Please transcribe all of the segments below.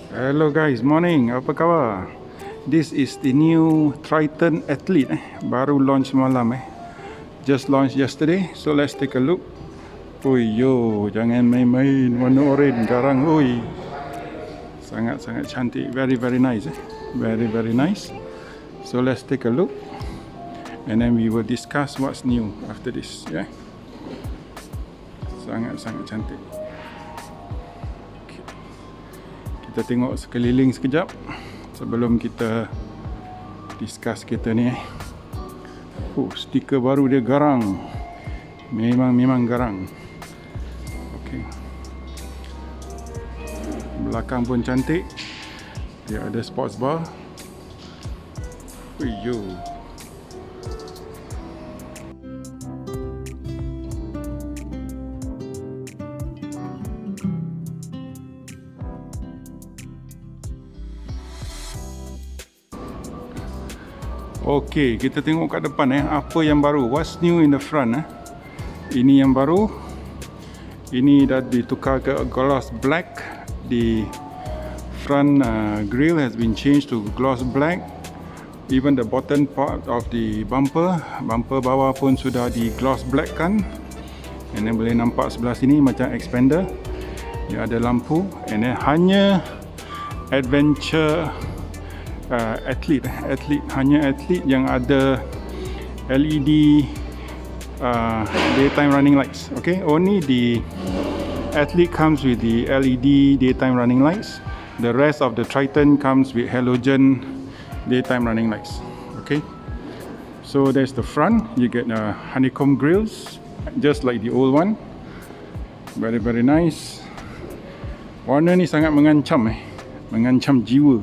Hello guys, morning. Apa khabar? This is the new Triton Athlete baru launch malam Just launched yesterday. So let's take a look. Oi yo, jangan main-main. Warna orange garang. Oi. Sangat-sangat cantik. Very nice Very nice. So let's take a look. And then we will discuss what's new after this, yeah. Sangat-sangat cantik. Kita tengok sekeliling sekejap sebelum kita discuss kereta ni stiker baru dia garang. Memang garang. Okey. Belakang pun cantik. Dia ada sports bar. Yo. Okey, kita tengok kat depan apa yang baru. What's new in the front Ini yang baru. Ini dah ditukar ke gloss black. The front grille has been changed to gloss black. Even the bottom part of the bumper bawah pun sudah di gloss black kan. And then boleh nampak sebelah sini macam expander. Dia ada lampu. And then hanya adventure athlete hanya athlete yang ada LED daytime running lights. Okay, only the athlete comes with the LED daytime running lights. The rest of the Triton comes with halogen daytime running lights. Okay, so there's the front. You get honeycomb grills just like the old one. Very nice. Warna ni sangat mengancam mengancam jiwa.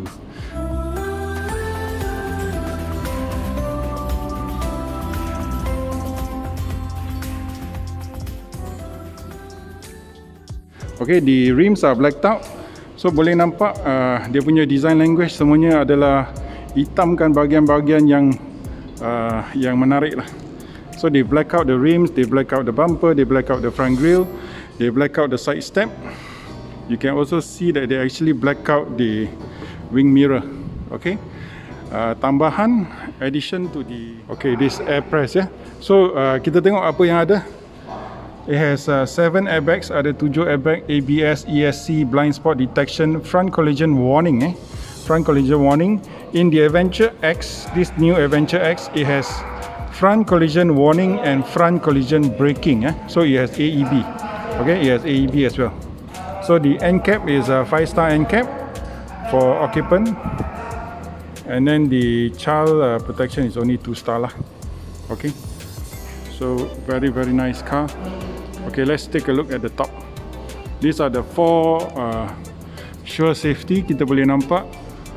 Okay, the rims are blacked out. So boleh nampak dia punya design language semuanya adalah hitamkan bahagian-bahagian yang menarik lah. So they black out the rims, they black out the bumper, they black out the front grille, they black out the side step. You can also see that they actually black out the wing mirror. Okay, tambahan addition to the this air press So kita tengok apa yang ada. It has 7 airbags, ada 7 airbag, ABS, ESC, blind spot detection, front collision warning front collision warning. In the Adventure X, this new Adventure X, it has front collision warning and front collision braking So it has AEB. Okay, it has AEB as well. So the end cap is a 5-star end cap for occupant. And then the child protection is only 2-star lah. Okay, so very nice car. Okay, let's take a look at the top. These are the 4 sure safety. Kita boleh nampak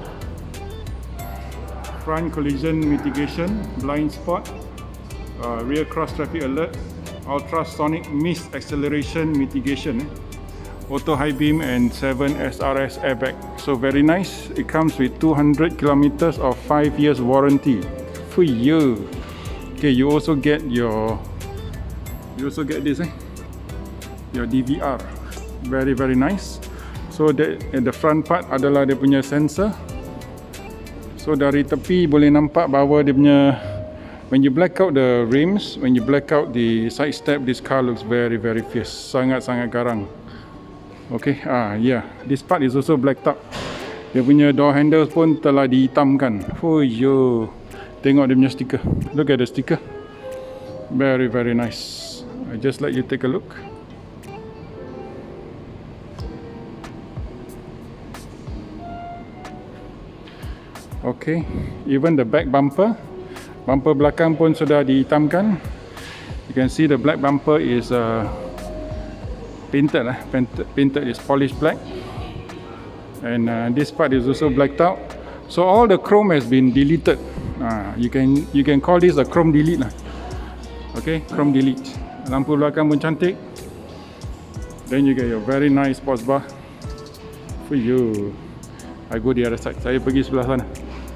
front collision mitigation, blind spot, rear cross traffic alert, ultrasonic mist acceleration mitigation, auto high beam, and 7 SRS airbag. So very nice. It comes with 200 kilometers of 5 years warranty. For you. Okay, you also get this your DVR. Very nice. So that at the front part adalah dia punya sensor. So dari tepi boleh nampak bahawa dia punya, when you black out the rims, when you black out the side step, this car looks very fierce. Sangat garang. Okay, this part is also blacked out. Dia punya door handles pun telah dihitamkan. Oh yo, tengok dia punya stiker. Look at the stiker. Very nice. I just let you take a look. Okay, even the back bumper belakang pun sudah dihitamkan. You can see the black bumper is painted is polished black. And this part is also blacked out. So all the chrome has been deleted. You can call this a chrome delete lah. Okay, chrome delete. Lampu belakang pun cantik. Then you get your very nice sports bar. For you. I go the other side. Saya pergi sebelah sana.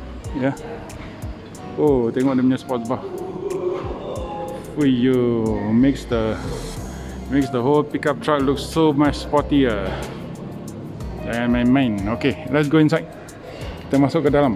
Oh, tengok dia punya sports bar. For you. Makes the whole pickup truck look so much sportier. Jangan main-main. Okay, let's go inside. Kita masuk ke dalam.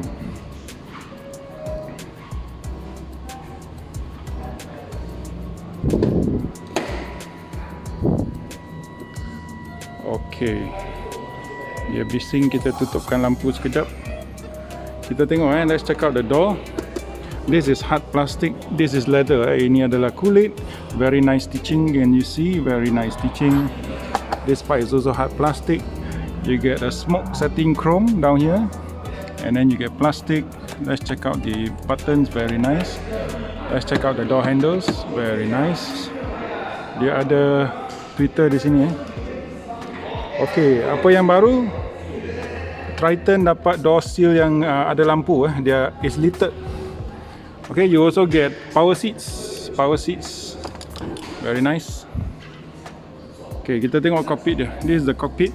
Okay, dia bising, kita tutupkan lampu sekejap. Kita tengok let's check out the door. This is hard plastic, this is leather. Ini adalah kulit. Very nice stitching, and you see, very nice stitching. This part is also hard plastic. You get a smoke setting chrome down here, and then you get plastic. Let's check out the buttons, very nice. Let's check out the door handles, very nice. Dia ada Twitter di sini. Okay, apa yang baru? Triton dapat door seal yang ada lampu. Dia is littered. Okay, you also get power seats. Power seats, very nice. Okay, kita tengok cockpit dia. This is the cockpit.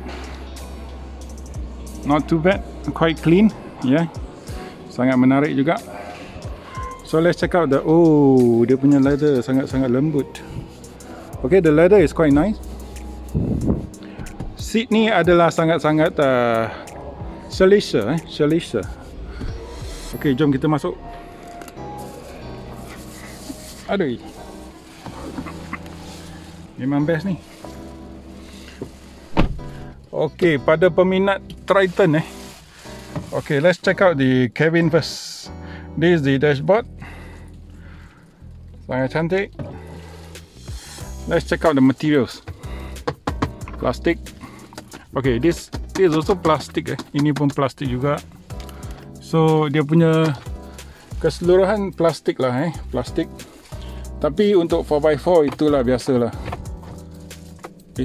Not too bad, quite clean. Yeah, sangat menarik juga. So let's check out the, oh, dia punya leather sangat-sangat lembut. Okay, the leather is quite nice. Seat ni adalah sangat-sangat Challenger. Okay, jom kita masuk. Aduh, memang best ni. Okay, pada peminat Triton okay, let's check out the cabin first. This is the dashboard. Sangat cantik. Let's check out the materials. Plastic. Okay, this is also plastic. Ini pun plastik juga. So dia punya keseluruhan plastik lah, plastik. Tapi untuk 4x4 itulah biasalah. Okay.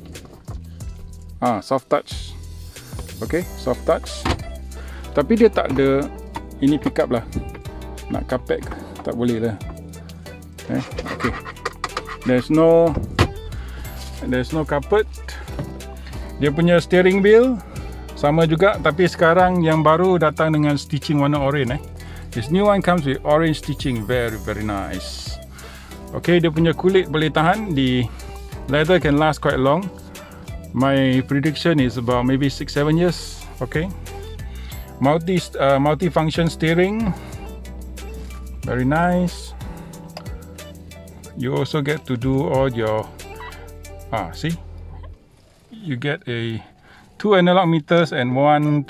Soft touch. Okay, soft touch. Tapi dia tak ada ini pickup lah. Nak carpet tak boleh lah. Okay. There's no carpet. Dia punya steering wheel sama juga, tapi sekarang yang baru datang dengan stitching warna orange. This new one comes with orange stitching, very nice. Okay, dia punya kulit boleh tahan. The leather can last quite long. My prediction is about maybe 6-7 years. Okay, multi-function steering, very nice. You also get to do all your see, you get a 2 analog meters and 1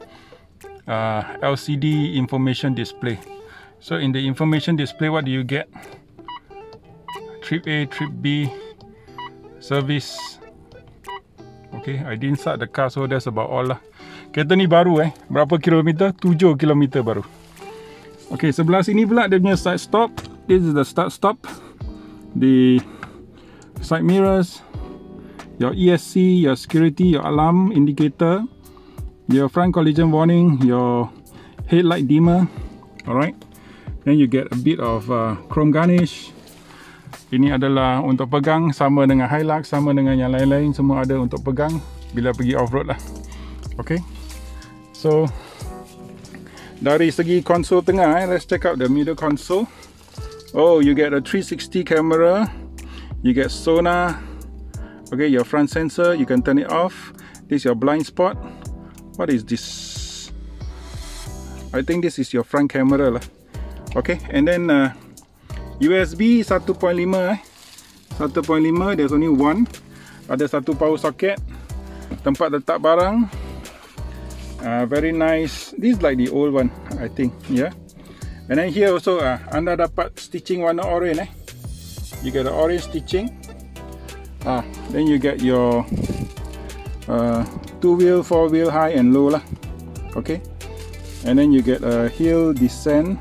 LCD information display. So in the information display, what do you get? Trip A, trip B, service. Okay, I didn't start the car, so that's about all lah. Kereta ni baru berapa kilometer? 7 kilometer baru. Okay, sebelah sini pula dia punya side stop. This is the start stop. The side mirrors, your ESC, your security, your alarm indicator, your front collision warning, your headlight dimmer. Alright, then you get a bit of chrome garnish. Ini adalah untuk pegang, sama dengan Hilux, sama dengan yang lain-lain, semua ada untuk pegang bila pergi off-road lah. Okay, so dari segi konsol tengah, let's check out the middle console. Oh, you get a 360 camera, you get sonar. Okay, your front sensor, you can turn it off. This is your blind spot. What is this? I think this is your front camera lah. Okay, and then USB 1.5 1.5, there's only one. Ada satu power socket, tempat letak barang. Very nice. This is like the old one, I think. Yeah. And then here also anda dapat stitching warna orange. You get the orange stitching. Then you get your 2-wheel, 4-wheel, high and low lah. Okay. And then you get a hill descent.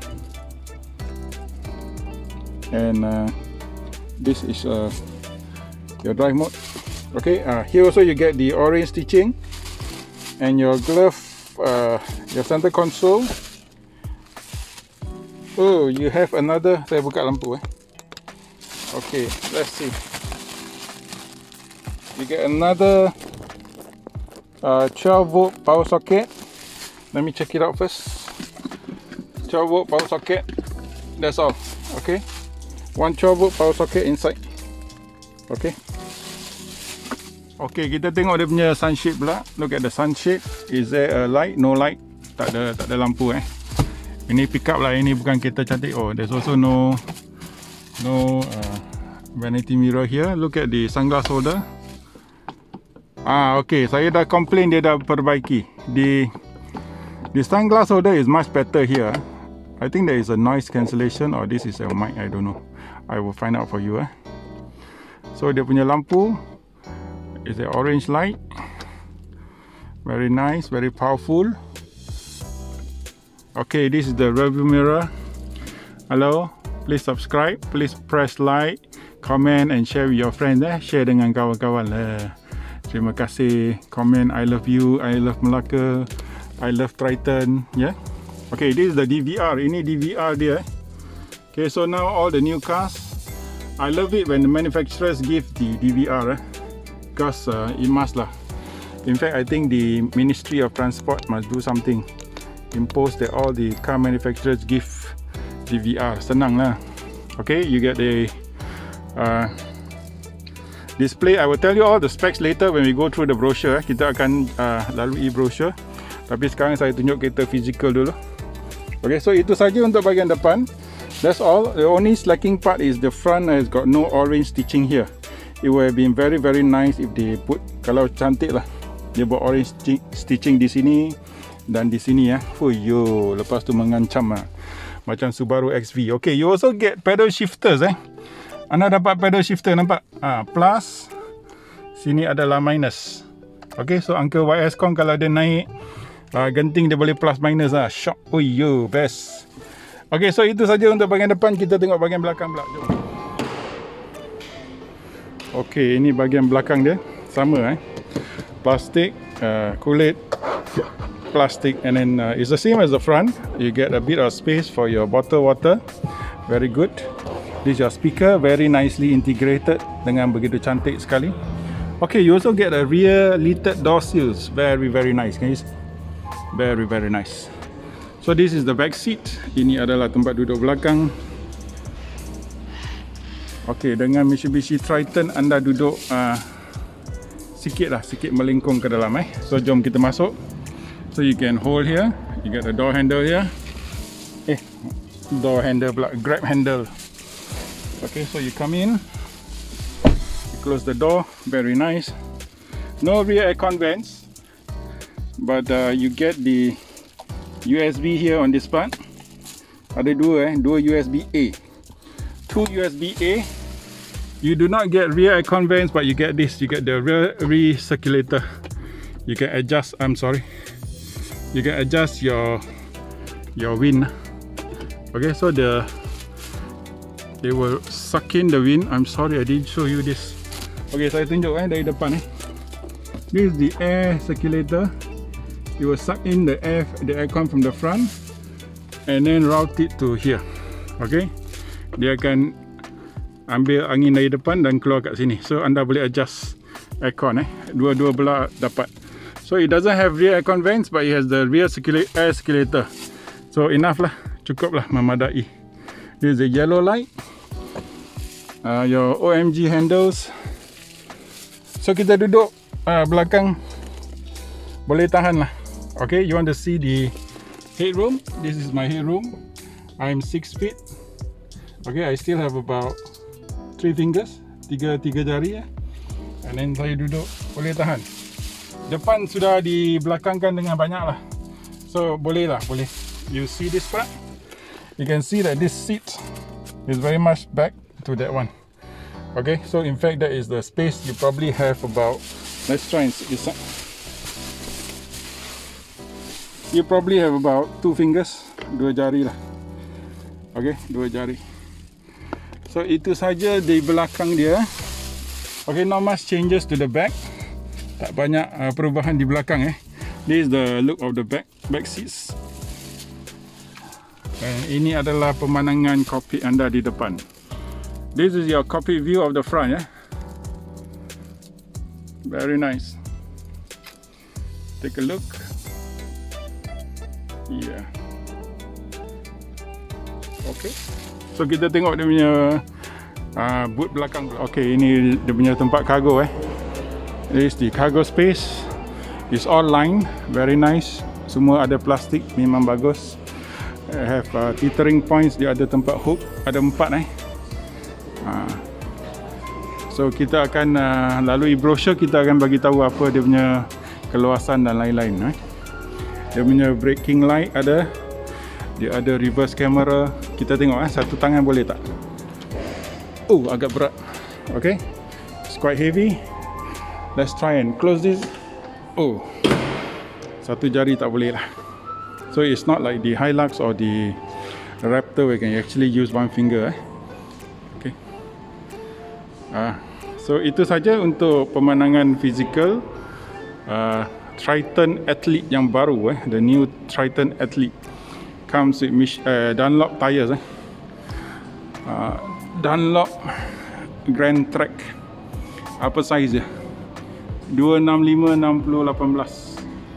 And this is your drive mode. Okay, here also you get the orange stitching and your glove, your center console. Oh, you have another. Saya buka lampu. Okay, let's see. You get another 12 volt power socket. Let me check it out first. 12 volt power socket. That's all. Okay. One 12 volt power socket inside. Okay. Okay, kita tengok dia punya sunshade pula. Look at the sunshade. Is there a light? No light. Tak ada lampu Ini pick up lah. Ini bukan kereta cantik. Oh, there's also no vanity mirror here. Look at the sunglass holder. Okay, saya dah complain, dia dah perbaiki. The sunglass holder is much better here. I think there is a noise cancellation or this is a mic, I don't know. I will find out for you. So dia punya lampu is the orange light. Very nice, very powerful. Okay, this is the rearview mirror. Hello, please subscribe, please press like, comment and share with your friends. Share dengan kawan-kawan lah. Terima kasih. Comment I love you, I love Melaka, I love Triton. Yeah. Okay, this is the DVR. Ini DVR dia. Okay, so now all the new cars, I love it when the manufacturers give the DVR because it must lah. In fact, I think the Ministry of Transport must do something. Impose that all the car manufacturers give DVR. Senang lah. Okay, you get the display. I will tell you all the specs later when we go through the brochure. Kita akan lalui brochure. Tapi sekarang saya tunjuk kereta physical dulu. Okay, so itu saja untuk bahagian depan. That's all. The only slacking part is the front has got no orange stitching here. It would have been very nice if they put, kalau cantik lah, dia buat orange stitching di sini dan di sini ya. Fuyo, lepas tu mengancam macam Subaru XV. Okay, you also get pedal shifters Anda dapat pedal shifter, nampak? Plus, sini adalah minus. Okay, so Uncle YS Kong kalau dia naik genting dia boleh plus minus shock. Oh yo, best. Okay, so itu saja untuk bahagian depan. Kita tengok bahagian belakang pula. Jom. Okay, ini bahagian belakang dia. Sama plastik, kulit plastik, and then it's the same as the front. You get a bit of space for your bottle water. Very good. This is your speaker, very nicely integrated dengan begitu cantik sekali. Okay, you also get a rear littered door sills. Very nice, guys. Very nice. So this is the back seat. Ini adalah tempat duduk belakang. Okay, dengan Mitsubishi Triton anda duduk sikit melengkung ke dalam So jom kita masuk. So you can hold here. You get the door handle here. Door handle pula, grab handle. Okay, so you come in. You close the door. Very nice. No rear aircon vents. But you get the USB here on this part. Ada dua USB A. Two USB A. You do not get rear aircon vents, but you get this. You get the rear recirculator. You can adjust. You can adjust your wind. Okay, so they will suck in the wind. I'm sorry I didn't show you this. Okay, saya tunjuk dari depan This is the air circulator. You will suck in the aircon from the front and then route it to here. Okay, dia akan ambil angin dari depan dan keluar kat sini. So anda boleh adjust aircon dua-dua belah dapat. So it doesn't have rear aircon vents, but it has the rear air circulator. So enough lah, cukup lah, memadai. This is the yellow light. Your OMG handles. So kita duduk belakang boleh tahan lah. Okay, you want to see the headroom? This is my headroom. I'm 6 feet. Okay, I still have about 3 fingers, tiga jari and then saya duduk boleh tahan. Depan sudah dibelakangkan dengan banyak lah. So boleh. You see this part? You can see that this seat is very much back to that one. Okay, so in fact that is the space you probably have about, let's try and see this. You probably have about 2 fingers, 2 jari lah. Okay, 2 jari. So itu saja di belakang dia. Okay, not much changes to the back. Tak banyak perubahan di belakang This is the look of the back seats. Dan ini adalah pemandangan cockpit anda di depan. This is your cockpit view of the front Very nice. Take a look. Yeah. Okay. So kita tengok dia punya boot belakang. Okay, ini dia punya tempat kargo This is the cargo space. It's all lined, very nice. Semua ada plastik, memang bagus. Have tethering points, dia ada tempat hook, ada 4 So kita akan lalui brochure, kita akan bagi tahu apa dia punya keluasan dan lain-lain. Dia punya braking light ada, dia ada reverse camera. Kita tengok satu tangan boleh tak? Oh, agak berat. Okay, it's quite heavy. Let's try and close this. Oh, satu jari tak boleh lah. So it's not like the Hilux or the Raptor where you can actually use one finger. Okay. So itu saja untuk pemandangan fizikal Triton Athlete yang baru. The new Triton Athlete comes with Dunlop tires. Dunlop Grand Track. Apa size dia? 265 60 18.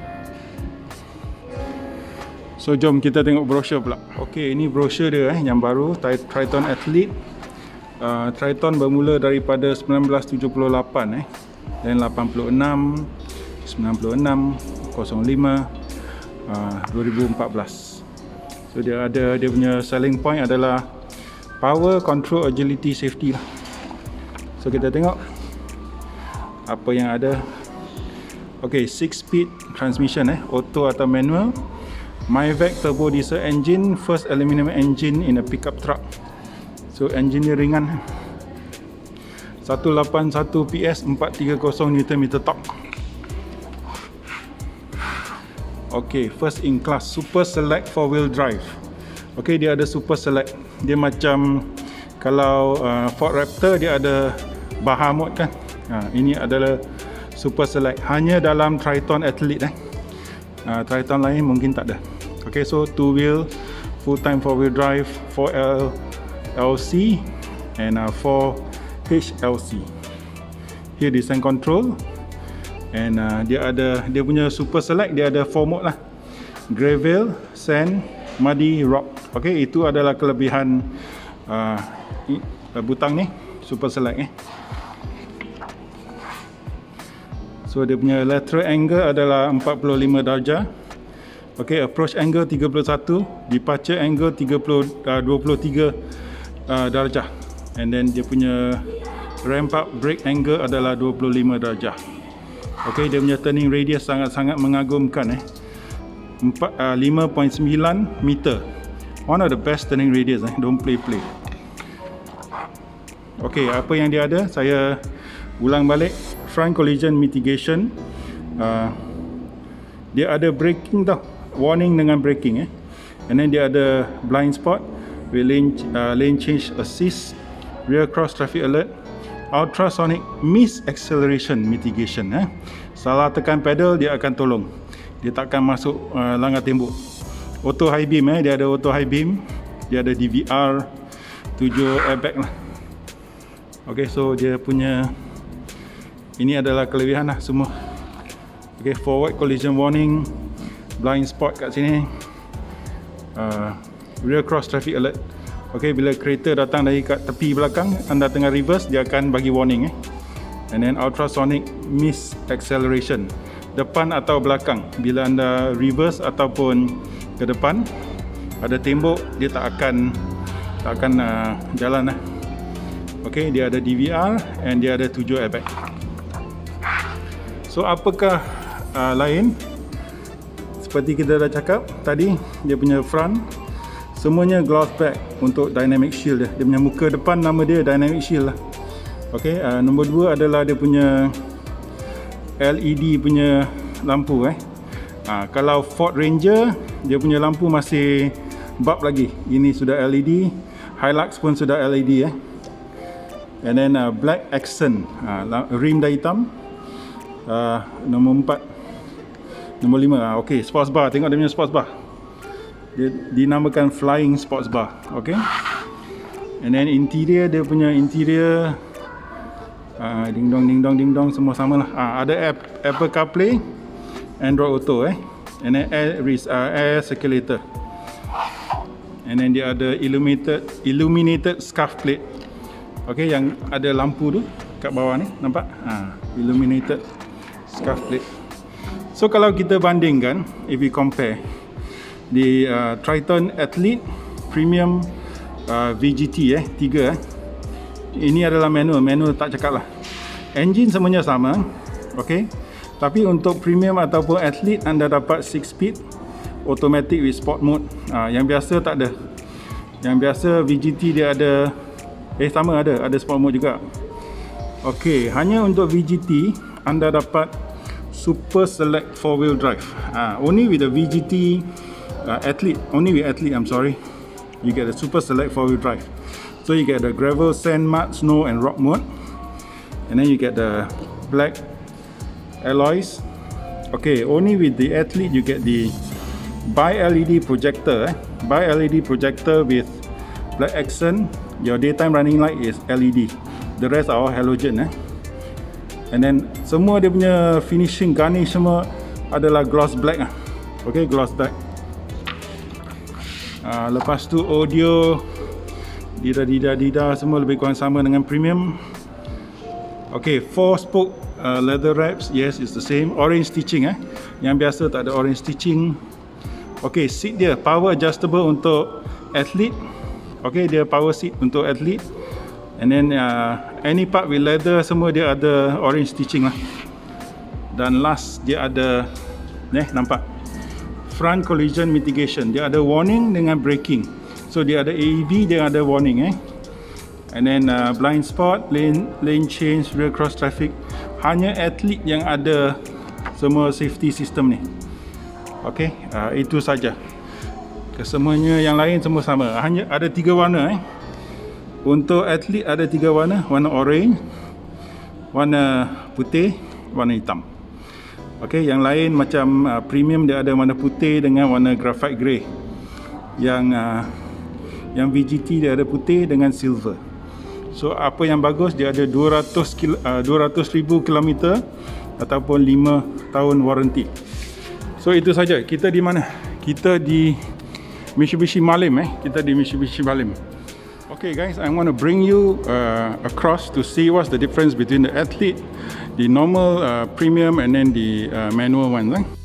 So jom kita tengok brochure pula. Okey, ini brochure dia yang baru, Triton Athlete. Triton bermula daripada 1978 dan 86, 96, 05, 2014. So dia punya selling point adalah power, control, agility, safety lah. So kita tengok apa yang ada. Okay, 6-speed transmission, auto atau manual. Myvac turbo diesel engine, first aluminum engine in a pickup truck. So engine dia ringan. 181 PS, 430 Nm torque. Okay, first in class, Super Select 4-wheel drive. Okay, dia ada Super Select. Dia macam kalau Ford Raptor dia ada Bahamut kan. Ini adalah Super Select. Hanya dalam Triton Athlete Triton lain mungkin tak ada. Okay, so 2-wheel, full-time 4-wheel drive, 4LC and 4HLC. Here descent control. And dia punya Super Select, dia ada 4 mode lah. Gravel, sand, muddy, rock. Okay, itu adalah kelebihan butang ni Super Select So dia punya lateral angle adalah 45 darjah. Okay, approach angle 31, departure angle 23 darjah. And then dia punya ramp up brake angle adalah 25 darjah. Okay, dia punya turning radius sangat-sangat mengagumkan 5.9 meter. One of the best turning radius don't play. Okay, apa yang dia ada, saya ulang balik. Front collision mitigation. Dia ada braking tau, warning dengan braking And then dia ada blind spot with lane change assist, rear cross traffic alert, ultrasonic miss acceleration mitigation. Salah tekan pedal dia akan tolong, dia takkan masuk langgar tembok. Auto high beam dia ada auto high beam, dia ada DVR, 7 airbag lah. Okay, so dia punya ini adalah kelebihan lah semua. Okay, forward collision warning, blind spot kat sini, rear cross traffic alert. Okay, bila kereta datang dari kat tepi belakang, anda tengah reverse, dia akan bagi warning And then ultrasonic miss acceleration, depan atau belakang. Bila anda reverse ataupun ke depan, ada tembok, dia tak akan jalan Okay, dia ada DVR and dia ada 7 airbag. So apakah lain? Seperti kita dah cakap tadi, dia punya front semuanya gloss back untuk dynamic shield dia. Dia punya muka depan, nama dia dynamic shield lah. Okay, nombor 2 adalah dia punya LED punya lampu Kalau Ford Ranger, dia punya lampu masih bulb lagi. Ini sudah LED. Hilux pun sudah LED And then black accent, rim dah hitam. Nombor 4, nombor 5. Okay, sports bar. Tengok dia punya sports bar, dia dinamakan flying sports bar. Okay, and then interior, dia punya interior ding dong semua sama lah. Ada Apple CarPlay, Android Auto and then air circulator. And then dia ada illuminated scarf plate. Okay, yang ada lampu tu kat bawah ni, nampak? Illuminated scuff plate. So kalau kita bandingkan, if we compare the Triton Athlete Premium VGT 3 ini adalah manual tak cakap lah. Engine semuanya sama, okay? Tapi untuk Premium ataupun Athlete anda dapat 6 speed automatic with sport mode. Yang biasa tak ada. Yang biasa VGT dia ada sama ada sport mode juga. Okay, hanya untuk VGT anda dapat Super Select 4-wheel drive. Only with the VGT Athlete, only with Athlete, I'm sorry, you get the Super Select 4-wheel drive. So you get the gravel, sand, mud, snow and rock mode, and then you get the black alloys. Okay, only with the Athlete you get the bi-LED projector. Bi-LED projector with black accent. Your daytime running light is LED. The rest are all halogen. And then semua dia punya finishing garnish semua adalah gloss black. Okay, gloss black. Lepas tu audio dida semua lebih kurang sama dengan Premium. Okay, 4-spoke leather wraps, yes, it's the same. Orange stitching. Yang biasa tak ada orange stitching. Okay, seat dia power adjustable untuk Athlete. Okay, dia power seat untuk Athlete. And then any part with leather semua dia ada orange stitching lah. Dan last dia ada nampak front collision mitigation. Dia ada warning dengan braking. So dia ada AEB, dia ada warning And then blind spot, lane change, rear cross traffic. Hanya Athlete yang ada semua safety system ni. Okay, itu saja. Kesemuanya yang lain semua sama. Hanya ada 3 warna Untuk Athlete ada 3 warna. Warna orange, warna putih, warna hitam. Okay, yang lain macam Premium dia ada warna putih dengan warna graphite grey. Yang VGT dia ada putih dengan silver. So apa yang bagus, dia ada 200,000 km ataupun 5 tahun warranty. So itu saja. Kita di mana? Kita di Mitsubishi Malim. Kita di Mitsubishi Malim. Okay guys, I want to bring you across to see what's the difference between the Athlete, the normal Premium and then the manual one.